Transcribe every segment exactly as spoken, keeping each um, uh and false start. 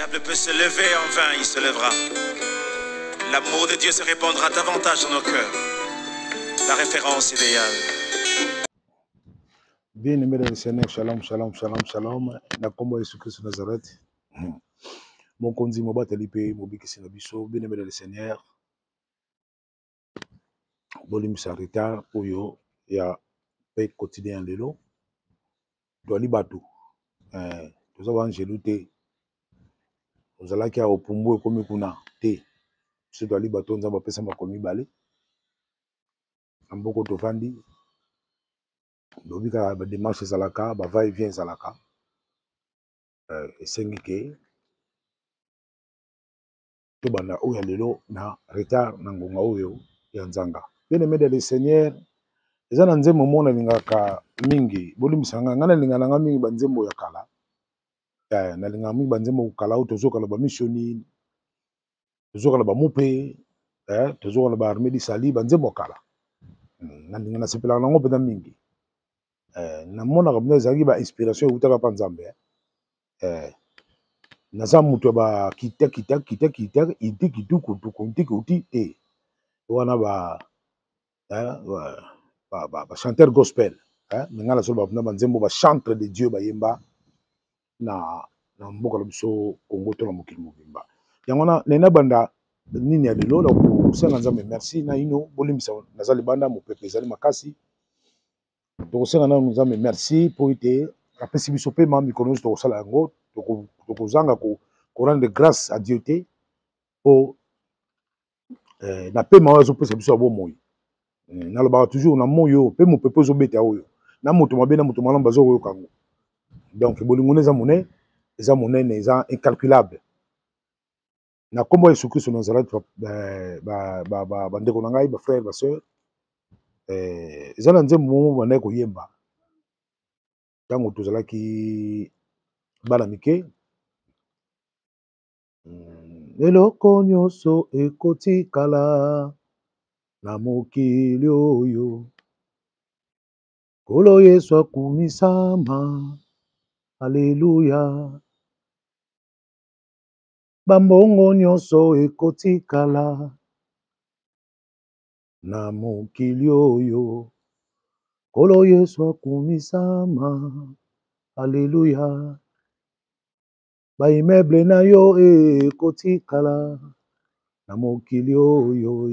diable peut se lever en vain, il se lèvera. L'amour de Dieu se répandra davantage dans nos cœurs. La référence idéale. Bien aimé dans le Seigneur, shalom, shalom, shalom, shalom. Na kombo Yesu Christ de Nazareth. Mon konzi moba telipe mobiki sinabiso. Bien aimé dans le Seigneur. Bolim sa retard oyo ya paix quotidien lelo. Doali batu. Euh, tous avons angeluté. Nous allons qui a au pumbo comme kuna te. Ce doali batu nous avons pesa makomi balé. Amboko tofandi. Lobika ba démarche zalaka, ba va et vient zalaka. Euh, et sengi ke to banda oyo lelo na retard na ngonga oyo ya nzanga. Bien aimé dans le Seigneur, eza na nzembo mona lingaka mingi, bolimisanga ngana lingana nga mingi banzembo ya kala. Eh na lingana mingi banzembo kala o tozo kala ba missioni, tozo kala ba mupe, eh tozo kala ba armée di sali banzembo kala. Na lingana sepela nango pena mingi. Eh na mona ka bina zaki ba inspiration utaka pa nzambe. Eh naza mutu ba kita kita kita kita iti kitu kutu kunti kuti te. Wana ba eh ba ba ba chanteur gospel. Eh ngala so ba ba nzembo ba chantre de Dieu ba yemba na na mboka la biso Congo to na mokili mobimba. Yango na nena banda nini ya lelo la ko senga nzambe merci na ino bolimisa nazali banda mopepe ezali makasi. To senga na nzambe merci pour ite apesi biso pe ma mikono to sala yango to ko zanga ko ko rendre grâce à Dieu te o eh na pe ma wazo pesa biso abo moyi. Na loba toujours na moyo pe mopepe zo beta oyo. Na moto mabe na moto malamba zo oyo kango. Donc bolingo neza mone eza monene eza incalculable. Na kombo Yesu Christ Nazareth ba ba ba ba bandeko na ngai ba frères ba sœurs eh eza na nzembo mo bana ko yemba. Tango tozalaki bana mike eloko nyonso ekotikala na mokili oyo Kolo Yesu akumisama Alléluia. Bambongo nyonso ekotikala na mokili oyo Kolo Yesu akumisama Alléluia. Ba immeuble na yo ekotikala na mokili oyo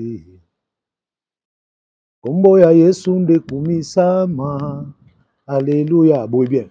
Kombo ya Yesu nde kumisama Alléluia. Boy bien.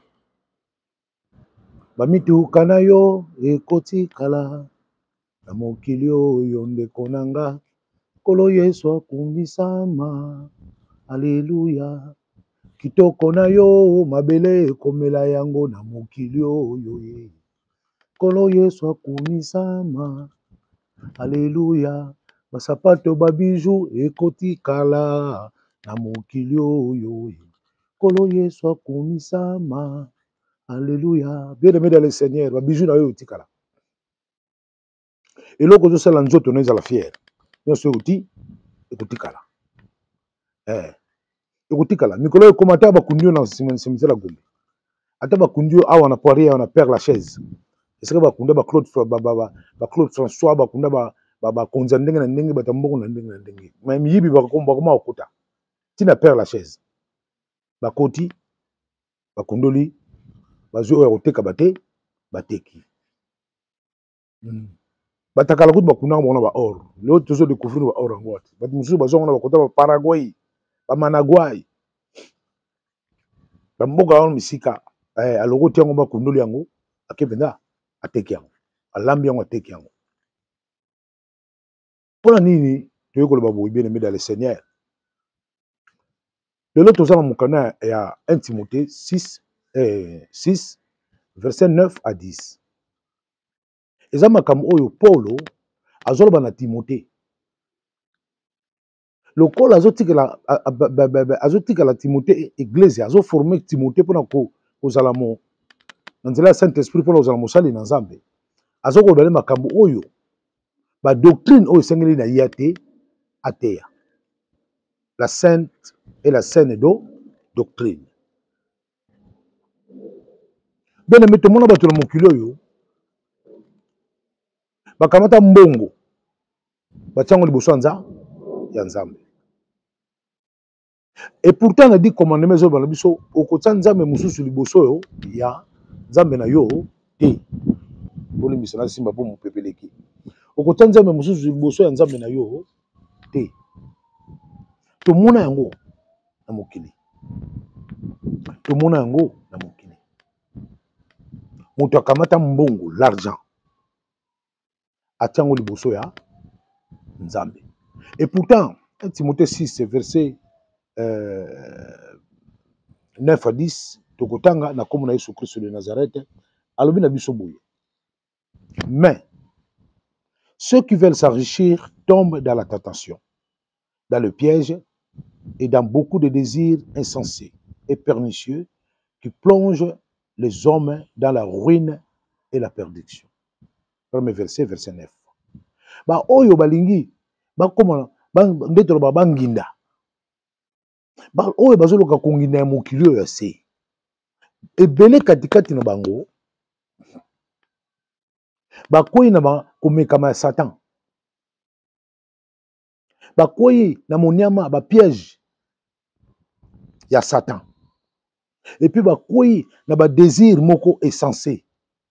Bamituka na yo ekotikala na mokili oyo ndeko nanga Kolo Yesu akumisama Alléluia. Kitoko na yo mabele ekomela yango na mokili oyo Kolo Yesu akumisama Alléluia. Basapato babiju ekotikala na mokili oyo Kolo Yesu akumisama Alléluia. Bien aimé dans le Seigneur, babiju na yo etikala. Eloko zo sala nzoto na ezala fier. Nyonso oti ekotikala. Eh ekotikala. Mikolo ekomata bakundio na cimetière Gombe. Ata bakundio awa na Poirier na Père Lachaise. Est-ce que bakunda ba Claude ba ba ba Claude François bakunda ba ba ba konza ndenge na ndenge batamboko na ndenge na ndenge. Mais miyibi bakomba koma okuta. Tina Père Lachaise. Bakoti bakundoli bazo ya koteka bate bateki. Mm. Batakala kutu bakunda mona ba or. Leo tozo découvrir ba or ngwat. Bat musu bazo ngona bakota ba Paraguay, ba Managuay. Ba mboka on misika eh aloko tiango bakundoli yango akebenda ateki yango. Alambi yango ateki yango. Pona nini toyekolo ba boyi bien aimé dans le Seigneur. Lelo tozala mukana ya un Timothée six eh six verset neuf à dix. Eza makambo oyo Paulo azoloba na Timothée. Lokola azotikela azotikela Timothée église azo former Timothée pona ko kozala mo nzela Saint-Esprit pona kozala mosali na Nzambe. Azoko dole makambo oyo ba doctrine oyo sengeli na yate ateya. La sainte et la saine do doctrine. Bien aimé, tout le monde va te le mokili oyo. bakamata mbongo batiango liboso nza ya nzambe. Et pourtant on a dit commandement zo bana biso okotia nzambe mususu liboso yo ya nzambe na yo te. Boli misana simba po mupepeleki. Okotia nzambe mususu liboso ya nzambe na yo te. To mona yango na mokili. To mona yango na mokili. Moto akamata mbongo l'argent. Atiango liboso ya nzambe. Et pourtant Timothée six verset euh, neuf à dix tokotanga na komona Yesu Christ de Nazareth alobi na biso boye. Mais ceux qui veulent s'enrichir tombent dans la tentation, dans le piège et dans beaucoup de désirs insensés et pernicieux qui plongent les hommes dans la ruine et la perdition. Premier verset, verset neuf. Ba oyo balingi ba komona ba ndetelo ba banginda. Ba oyo bazoloka konginda ya mokili oyo ya se. Ebele katikati na bango bakoyi na ba komekama ya Satan. Bakoyi na monyama ba piège ya Satan. Et puis bakoyi na ba désir moko insensé.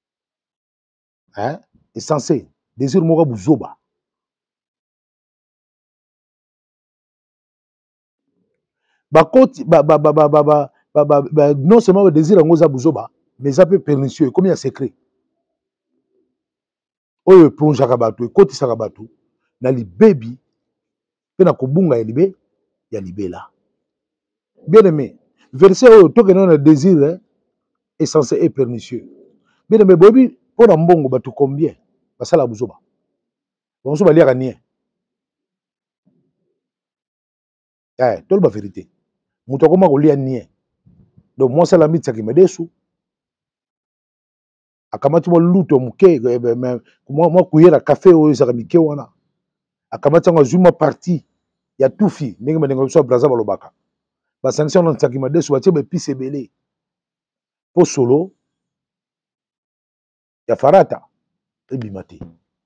Hein? Insensé. Désir moko buzoba. Bakoti ba ba ba ba ba ba ba ba non seulement ba désir ngoza buzoba, mais ça peut pernicieux comme il y a secret. Oyo plonge akabatu, ekoti sakabatu na libebi pe na kobunga ya libe ya libela. Bien aimé, verset oyo tokena na désir hein, est censé être pernicieux. Bien aimé, bobi pour na mbongo batu combien basala buzoba. Bonso ba liaka nie. Eh, tol ba vérité. Muto koma ko lia nie. Donc moi ça la mitsa ki medesu. Akamati mo luto muke moi moi kuyera café oyo za mike wana. Akamati ngo zuma parti ya tufi ndenge mendengo so braza balobaka. Ba sanction na tsaki medesu batie be pise belé. Po solo ya farata ebimati.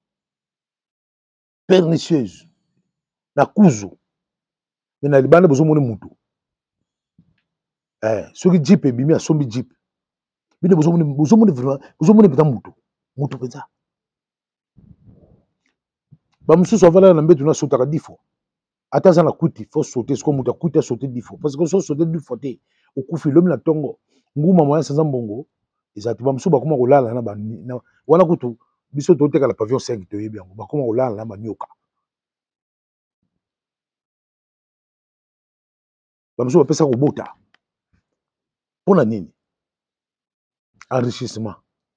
Pernicieuse na kuzu. Mena libanda bozo moni mutu. Eh, soki jeep ebimi asombi jeep. Bine bozo moni bozo moni vraiment bozo moni peta mutu. Mutu peta. Ba mususu avala na mbetu na sotaka dix fois. Ataza na kuti faut sauter ce que mutu akuti a sauter dix fois parce que so sauter dix fois te okufi lomi na tongo nguma moya sanza mbongo ezati ba mususu bakoma kolala na ba wana kutu biso to teka la pavillon cinq to yebi yango bakoma kolala na ba nyoka. Ba mususu bapesa kobota. Pona nini? Enrichissement.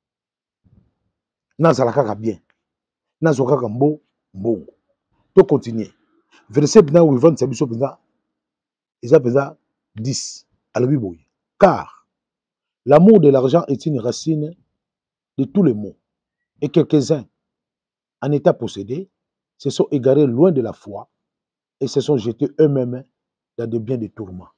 Nazala kaka bien. Nazo kaka mbo mbongo. To continuer. Verset bina où vingt c'est biso bina. Isa bina dix à la Bible. Car l'amour de l'argent est une racine de tous les maux. Et quelques-uns en état possédés se sont égarés loin de la foi et se sont jetés eux-mêmes dans de biens de tourments.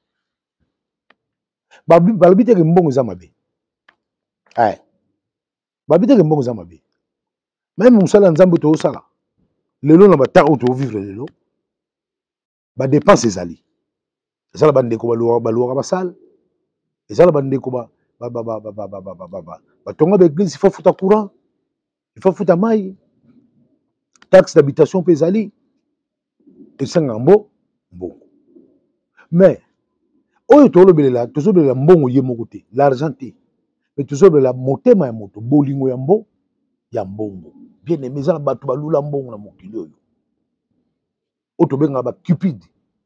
Balbite ke mbongo za mabe. Ay. Balbite ke mbongo za mabe. Même musala nzambe to osala. Lelo na bata auto vivre lelo. Ba dépense ezali. Ezala ba ndeko baluwa baluwa basal. Ezala ba ndeko ba ba ba ba ba ba ba ba ba ba. Ba tonga ba église il faut fouta courant. Il faut fouta mai. Taxe d'habitation pe ezali. Esanga mbo mbongo. Mais oyo tolobelela tozobelela mbongo ye moko te l'argent te mais tozobelela motema ya moto bolingo ya mbo ya mbongo bien aimé za bato balula mbongo na mokili oyo oto benga ba cupide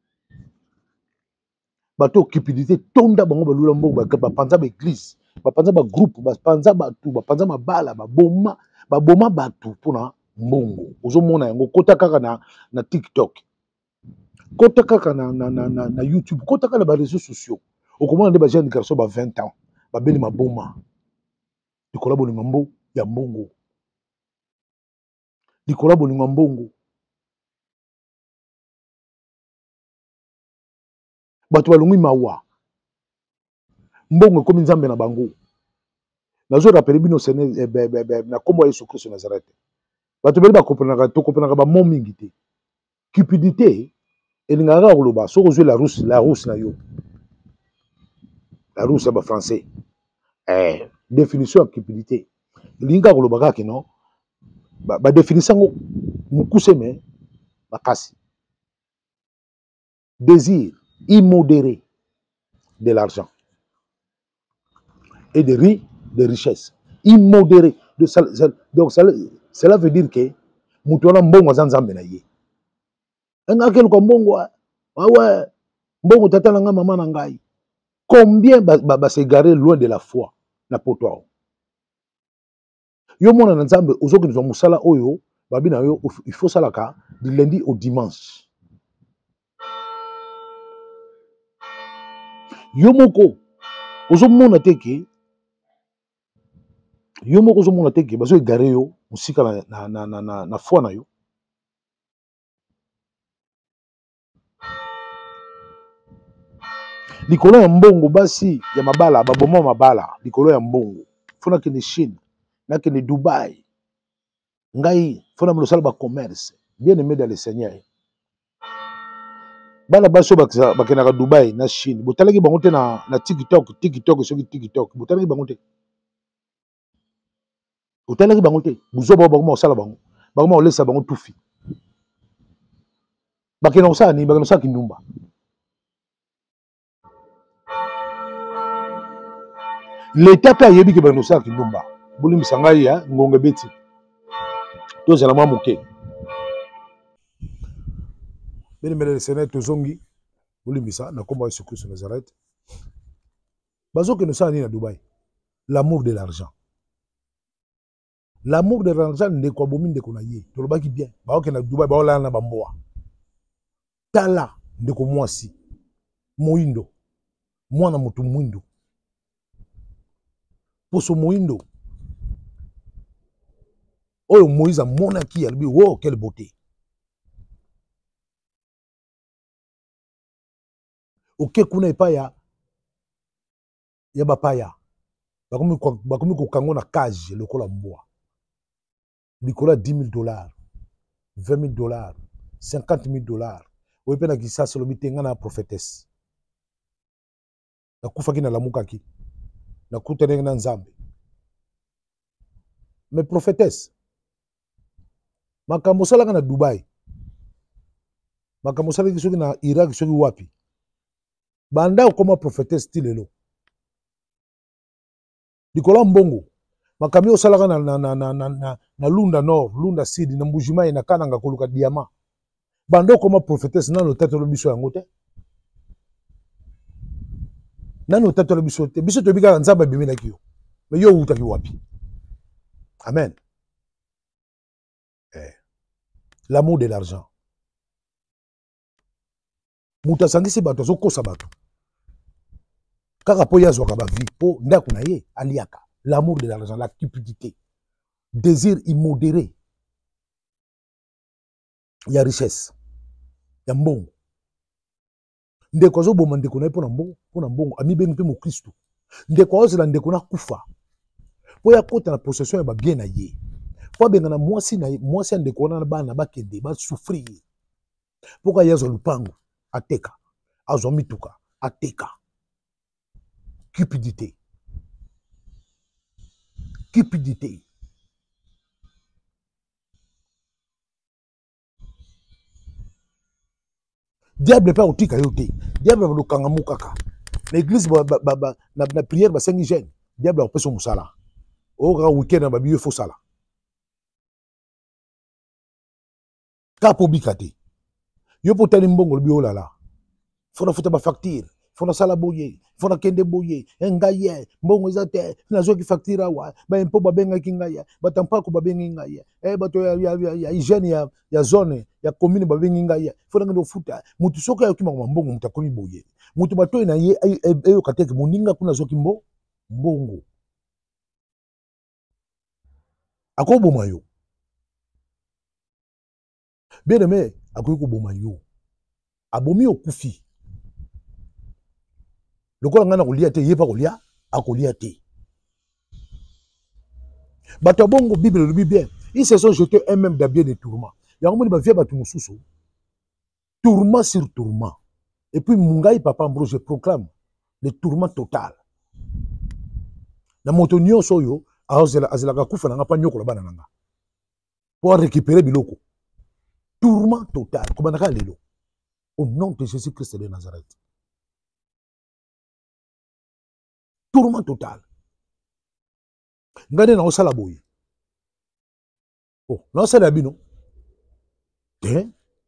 bato cupidité tonda bango balula mbongo ba panza ba église ba panza ba groupe ba panza bato ba panza mabala ba boma ba boma bato pona mbongo ozomona yango kota kaka na na TikTok. Kota kaka na, na, na, na, na YouTube, kota kaka na ba réseaux sociaux. Au comment on a des jeunes garçons ba vingt ans, ba beni maboma. Dikola bolingo mbo ya mbongo. Dikola bolingo mbongo. Bato balongwi mawa. Mbongo komi nzambe na bango. Nazo rappelé bino sene na kombo ya Yesu Christ Nazareth. bato beli bakopenaka tokopenaka bamo mingi te. Cupidité elingaka koloba soki ozwi la rousse la rousse na yo la rousse ya bafrançais eh, définition ya cupidité elingi kaka koloba kaka non badéfinisa yango mokuse me makasi. Désir immodéré de l'argent et de riz de richesse immodéré de ça, ça, donc ça, cela veut dire que mutu wana mbongo aza nzambe na ye nga keluka mbongo awe mbongo tata na nga mama na ngai. Combien va ba, ba s'égarer loin de la foi na poto yo mona na nzambe ozoki nzwa musala oyo babi na yo il faut salaka du lundi au dimanche. Yo moko ozomona te ke yo moko ozomona te ke bazo égarer yo musika na na na na, na foi na yo. Likolo ya mbongo basi ya mabala baboma mabala likolo ya mbongo fona kende Chine na kende Dubai ngai fona mosala ba commerce bien aimé dans le Seigneur. Bana baso bakena ka Dubai na Chine botalaki bango te na na TikTok TikTok soki TikTok botalaki bango te botalaki bango te buzo ba bango osala bango bango olesa bango tufi bakena osala ni bakena osala kindumba. L'état a yebi ke ba no sa kindumba buli misangai ya ngonge beti to zala mwa moke bene mele Seigneur tozongi buli misa na komba Yesu Christ Nazareth bazo ke no sa ni na Dubai. L'amour de l'argent, l'amour de l'argent ne ko bomi ndeko na ye to lobaki bien ba ke na Dubai ba ola na bamboa tala ndeko mwasi moindo mwana mutu mwindo poso moindo oyo Moïse amonaki albi oh quelle beauté. Ok kuna epaya ya bapaya bakomi bakomi kokango na cage lokola mbwa likola dix mille dollars vingt mille dollars cinquante mille dollars oyo pe na kisasa lobi te nga na prophétesse nakufaki na lamukaki nakutani na nzambe mais prophétesse makambo salaka na Dubai makambo salaki soki na Irak soki wapi banda okoma prophétesse tilelo likola mbongo makambi osalaka na na na na na na Lunda Nord Lunda Sud na Mbujimai na Kananga koluka diamant banda okoma prophétesse nano tata lo biso yango te nano tata lo biso te biso to bika nzamba bimina kiyo mais yo utaki wapi. Amen. Eh. L'amour de l'argent. Muta sangisi bato zo kosa bato. Kaka po yazwaka ba vie po ndako na ye aliaka. L'amour de l'argent, la cupidité. Désir immodéré. Il y a richesse. Il y a mbongo. Ndeko zo boma ndeko na po na mbongo, po na mbongo ami bengi pe mo Kristo. Ndeko ozela ndeko na kufa. Po ya kota na possession ya ba bien na ye. Po benga na mwasi na mwasi ndeko na bana bakende ba souffrir. Poka yazo lupango ateka. Azo mituka ateka. Cupidité. Cupidité. Diable pas otika yote. Diable va lokanga mukaka. L'église ba ba ba na na prière ba cinq jeune. Diable a peso musala. O ga weekend ba biyo fo sala. Kapo bikate. Yo potani mbongo biyo lala. Fona futa ba facture. Fona sala boye. Fona kende boye. Ngaye mbongo ezate. Na zo ki facture wa. Ba impo ba benga kingaya. Ba tampako ba benga ngaya. Eh bato ya ya ya hygiène ya ya zone ya commune ba benga ngaya. Fona ngendo futa. Mutu soka ya kima mbongo mutakomi boye. Mutu bato na ye eyo kateke muninga kuna zo kimbo mbongo. Akobo mayo. Bien aimé, akobo boma yo. Abomi okufi. Lokola ngana kolia te yepa kolia akolia te. Bato bongo Bible le bien. Ils se sont jetés eux-mêmes dans bien des tourments. Il y a un moment où ils vont tourment sur tourment. Et puis, Mungai Papa Ambro, je proclame le tourment total. Dans mon tonio soyo, azela kufa na ngapa nyoko la bana nanga. Pour récupérer biloko. Tourment total. Comment on a lelo? Au nom de Jésus-Christ de Nazareth. Tourment total. Ngade na osala boye. Oh, na osala bino. Eh?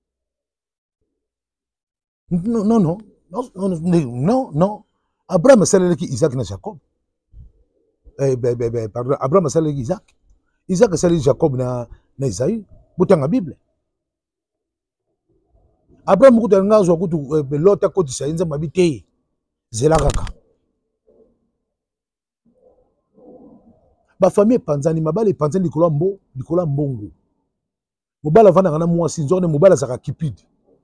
Non, non, non. Non, non, non, non. Abraham salaki Isaac na Jacob. Eh, ben, ben, ben, pardon. Abraham salaki Isaac. Isaac salaki Jacob na, na Isaïe. Botanga Bible. Abraham kuta ngazo kutu lota koti sa inza mabite. Zelakaka. Ba famille panzani mabale panzani likolo mbo, likolo mbongo. Mobala vana kana mwasi nzone mobala saka kipidi.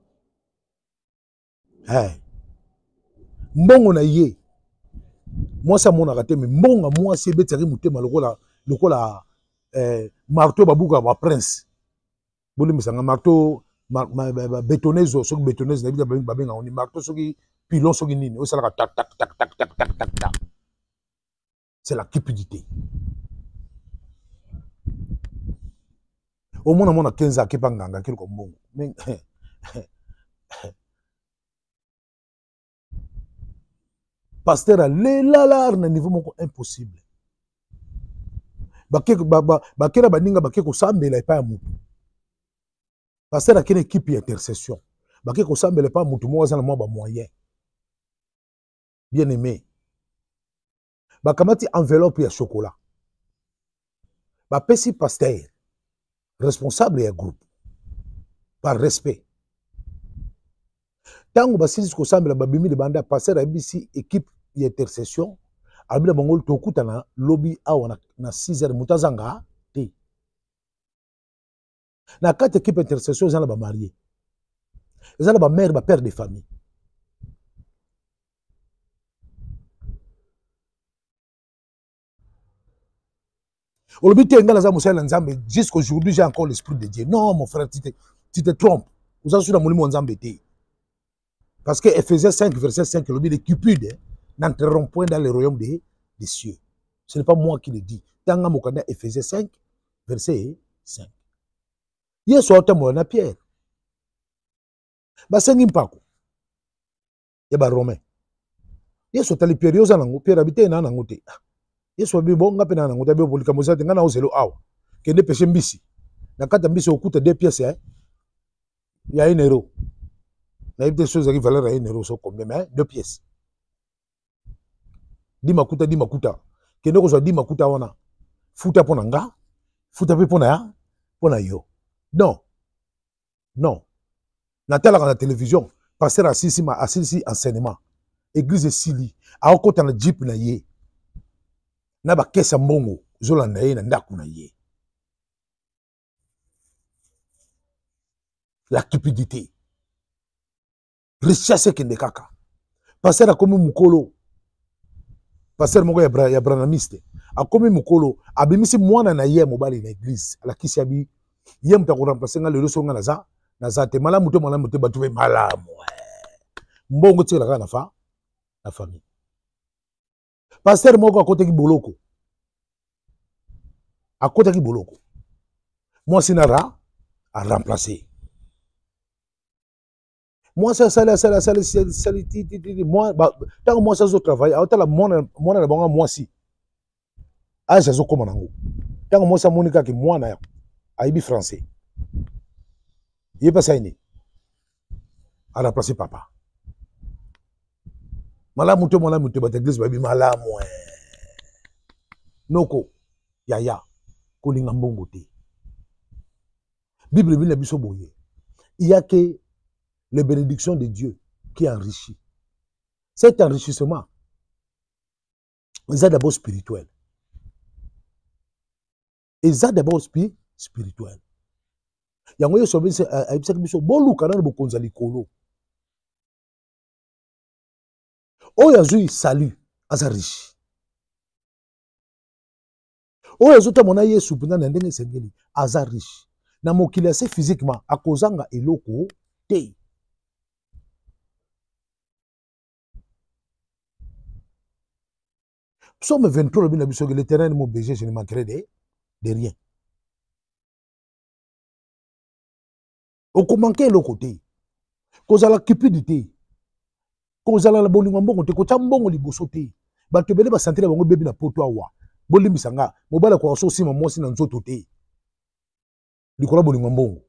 Hey. Mbongo na ye. Mwasa mona kate me mbonga mwasi ebetaki mutema lokola lokola eh marteau babuka ba prince. Boli misanga marteau ma, ma, ma, ma bétonneuse soki bétonneuse na bita babenga oni marteau soki pilon soki nini o sala tac tac tac tac tac tac tac tac. C'est la cupidité. Au moins on a quinze ans qui panganga quelque mbongo. Mais pasteur a l'élalar na niveau moko impossible. Bakeke ba ba bakera baninga bakeko sambela epa ya mutu. Pasteur a une équipe d'intercession. Bakeko sambela epa mutu mo za na mo ba moyen. Bien aimé. Bakamati enveloppe ya chocolat. Ba pesi pasteur responsable ya groupe par respect. Tango basisi ko sambela babimi de banda pasteur a bisi équipe d'intercession. Abila bangol tokuta na lobby awa na, na six heures mutazanga te. Na quatre équipe intercession zana ba marié. Zana ba mère ba père de famille. Jusqu'aujourd'hui, j'ai encore l'esprit de Dieu. Non, mon frère, tu te, tu te trompes. Vous avez sur la monument Nzambété. Parce que Ephésiens cinq, verset cinq, le les cupides n'entreront point dans le royaume des, des cieux. Ce n'est pas moi qui le dis. Tanga mokanda Ephésiens cinq, verset cinq. Yesu atambo na Pierre. Basengi mpako. Yaba Romain. Yesu tali Pierre yoza nango, Pierre habite na nango te. Yesu abi bonga pe na nango tabe bolika mozate ngana ozelo awa. Kende pêcher mbisi. Na kata mbisi okuta deux pièces hein. Il y a un euro. Il y a des choses qui valent un euro so combien mais deux pièces. Di makuta di makuta. Kende ko so di makuta wana. Futa pona nga. Futa pe pona ya. Pona yo. Non. Non. Na tala na télévision, pasteur assisi ma assisi enseignement. Église Sili, a okota na jeep na ye. Na ba kesa mbongo, zolanda ye na ndaku na ye. La cupidité. Richesse kende kaka. Pasteur a komi mukolo. Pasteur moko ya bra ya branamiste. A komi mukolo, abimisi mwana na ye mobali na église. Ala kisi abi ye mutako remplacer nga lelo songa na za na za te malamu te malamu te batu be malamu. Mbongo tira kana fa na famille. Pasteur moko akote ki boloko. Akote ki boloko. Moi sinara a remplacer. Moi ça ça ça ça ça moi tant moi ça zo travail autant la mona mona na bango moi si. Ah ça zo comme nango. Tant moi ça monika ki moi na aibi français. Il est passé né. À la place papa. Malamu te malamu te bat église babi malamu. Noko yaya kolinga mbongo te. Bible Bible biso boye. Il y a que les bénédictions de Dieu qui enrichit. Cet enrichissement est d'abord spirituel. Est d'abord spirituel. Yango yo sobe se aibisa biso bolu kana bo konza likolo. Oyo azui salut aza riche. oyo azota mona Yesu pena na ndenge sengeli aza riche na mokili ase physiquement akozanga eloko te. Psaume vingt-trois, le l'Éternel mon berger, je ne manquerai de, de rien. Okomanke eloko te. Kozala cupidité. Kozala la bolingo mbongo te, kota mbongo liboso te. Bato bele ba sentir bango bebi na poto awa. Bolimbisanga, mobala kwa so sima mwasi na nzoto te. Likola bolingo mbongo.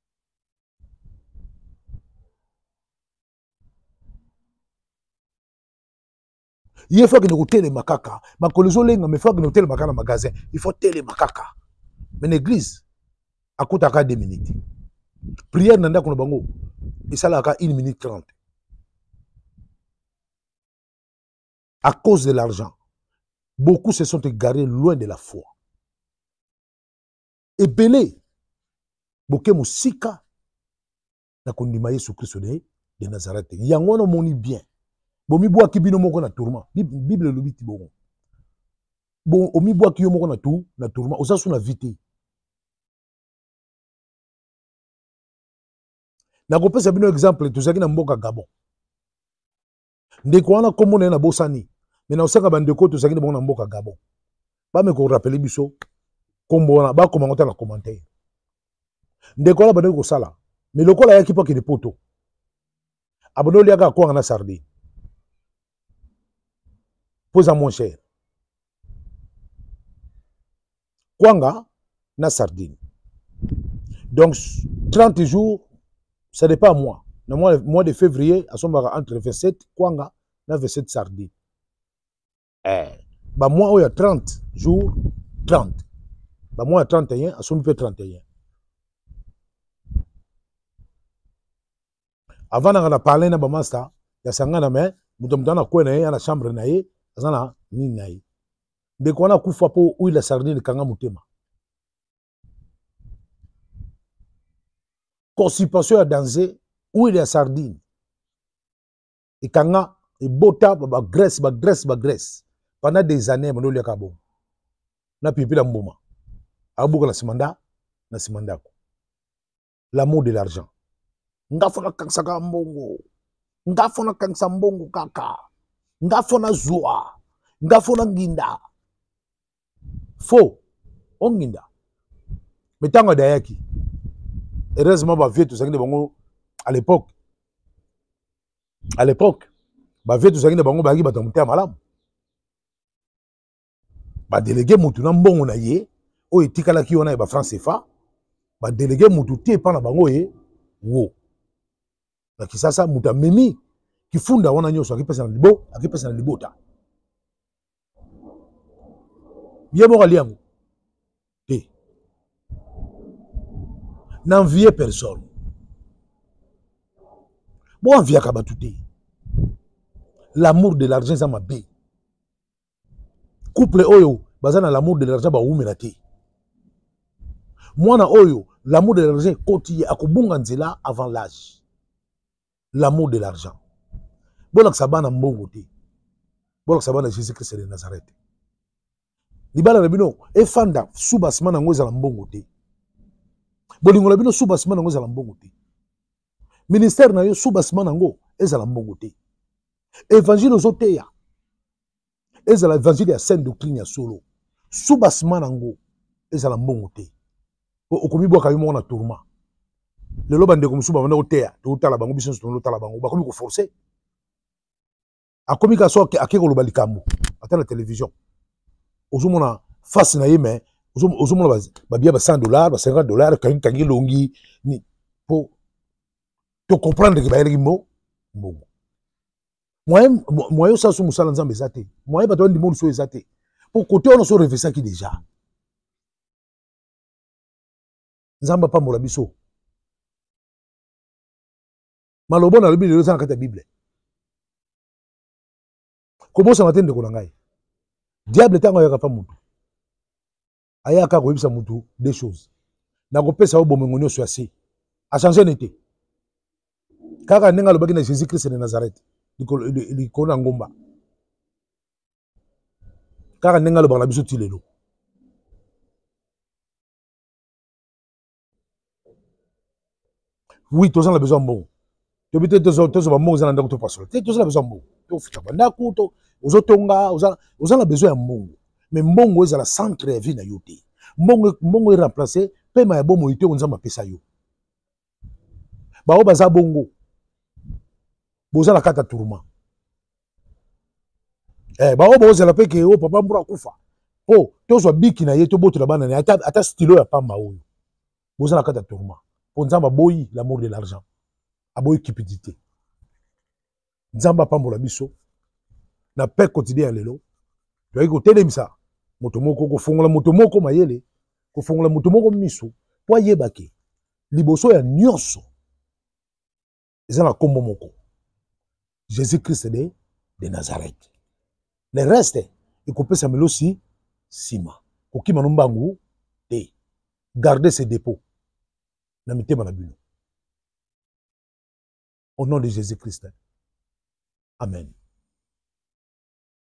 Il faut que nous télé makaka. Ma colozo lenga mais faut que nous télé makaka na magasin. Il faut télé makaka. Mais l'église a coûté à deux minutes. Prière nanda kono bango. Et ça là à une minute trente. À cause de l'argent, beaucoup se sont égarés loin de la foi. Et belé, boke musika na kondima Yesu Christ de Nazareth. Yangono moni bien. Bomi boa ki bino moko na tourment. Bible lobi ti bongo. Bon omi boa ki yo moko na tout na tourment. Osa sou na vité. Na ko pesa bino exemple tozaki na mboka Gabon. Ndeko wana kombo na bosani. Mais na osaka bandeko tozaki na bongo na mboka Gabon. Ba me ko rappeler biso kombo wana ba komangota na commentaire. Ndeko wana bandeko sala. Mais lokola yaki pa ki de poto. Abono liaka ko na sardine. Pose à mon cher. Kwanga na sardine. Donc trente jours, ça n'est pas moi. Le mois, mois de février, à son entre vingt-sept, Kwanga na vingt-sept sardine. Eh, bah moi il y a trente jours, trente. Bah moi il y a trente et un, à son peu trente et un. Avant de parler na ba master, ya sangana mais mutomtana ko na na chambre na ye. Azana ni nai de kona kufa po uila sardine kanga mutema constipation à danger uila sardine et kanga et bota ba graisse ba graisse ba graisse pendant des années mono le kabo na pipi la mboma abuka la simanda na simanda ko l'amour de l'argent ngafona kansaka mbongo ngafona kansa mbongo kaka ngafona zua ngafona nginda faux onginda metanga dayaki heureusement ba vieux tout ça bango à l'époque à l'époque ba vieux tout ça bango ba ki batamuta malamu ba délégué mutu na mbongo na ye o etikala ki ona ba France C F A ba délégué mutu te pa na bango ye wo na kisasa muta mimi kifunda wana nyoso akipesa na libo akipesa na libota yemo kaliango te n'enviez personne bon envie akabatu te l'amour de l'argent ça m'a bé couple oyo bazana l'amour de l'argent ba umela te mwana oyo l'amour de l'argent koti akobunga nzela avant l'âge l'amour de l'argent bolak sabana mbongo te bolak sabana Jésus Christ de Nazareth libala na bino efanda subasima na ngoza la mbongo te bolingo la bino subasima na ngoza la mbongo te ministère na yo subasima na ngo ezala mbongo te évangile ozoteya ezala évangile ya sainte doctrine ya solo subasima na ngo ezala mbongo te okomi bwaka yo mona tourment lelo bandeko musuba banda oteya to tala bango biso to tala bango bakomi ko forcer akomi ka so akeko lo balikambo ata na télévision ozomona face na ye mais ozomona ba bia ba cent dollars ba cinquante dollars kangi kangi longi ni pour to comprendre que ba yeli mbo mbongo moyen moyen ça sous musala nzambe zate moyen ba to ndi monde so ezate pour côté on so réfléchir qui déjà nzamba pa mola biso malobo na lobi lelo sana kata bible kobosa matende ko ngai diable tango yaka pa mutu ayaka ko yebisa mutu des choses na ko pesa o bomengo nyoso asi a changer nete kaka nenga lobaki na Jésus Christ de Nazareth likolo na ngomba kaka nenga lobaka na biso ti lelo Oui, tous on a besoin de bon. Tu veux tous tous on besoin de tout passer. Tu tous on a besoin de bon. Tu fais quoi? D'accord, tu aux autonga, aux aux on a besoin de bon. Mais bon est à la centre de vie na yoté. Bon bon est remplacé. Pe ma bon moïté on zamba pesa yo. Ba o baza bongo. Boza la kata tourma. Eh ba o boza la pe ke o papa mbura kufa. Oh, to so biki na ye to boto la bana na ata ata stylo ya pamba oyo. Boza la kata tourma. Pour nzamba boyi l'amour de l'argent. Aboyi cupidité. Nzamba pambola biso. Na paix quotidien lelo. Tu as écouté ça. Motomoko ko fongola motomoko mayele. Ko fongola motomoko miso. Po yebake. Liboso ya nyonso. Ezana kombo moko. Jésus-Christ de, de Nazareth. Le reste, il peut se aussi sima. Koki manumbangu te. Garder ses dépôts. Namite manabuno. Au nom de Jésus-Christ. Amen.